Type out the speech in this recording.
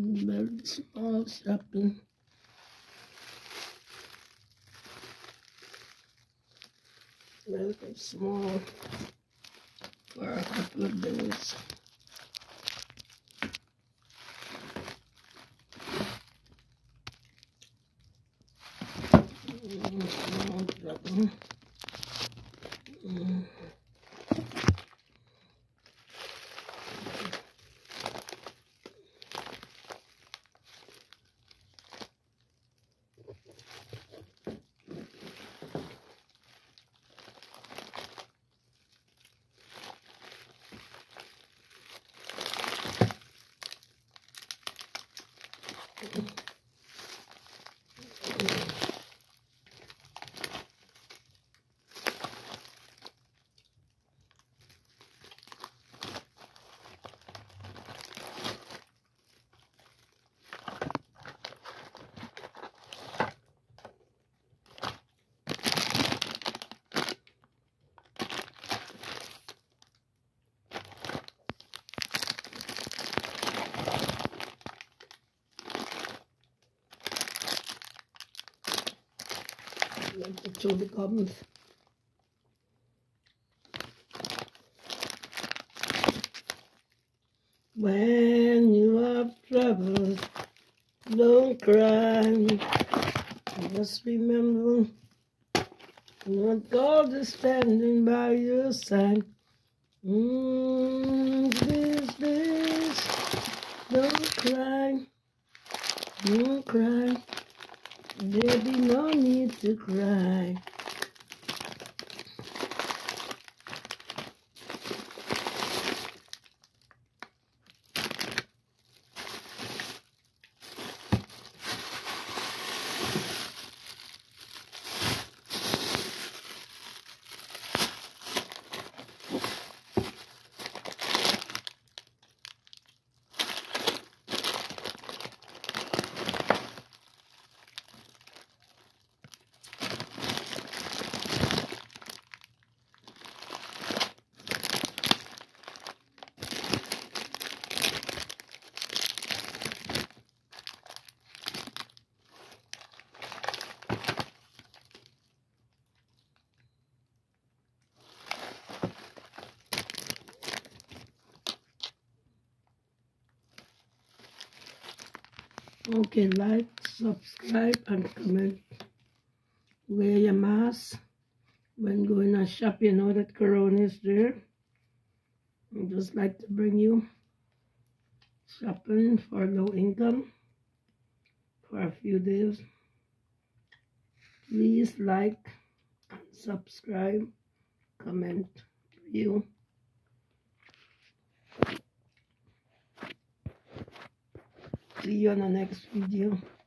Very small shopping. Very small for a couple of days. Small shopping. Like the chili comes. When you have trouble, don't cry. Just remember that God is standing by your side. Please, don't cry. Don't cry. There be no need to cry. Okay, like, subscribe, and comment. Wear your mask when going to shop. You know that Corona is there. I just like to bring you shopping for low income for a few days. Please like and subscribe, comment, review. See you on the next video.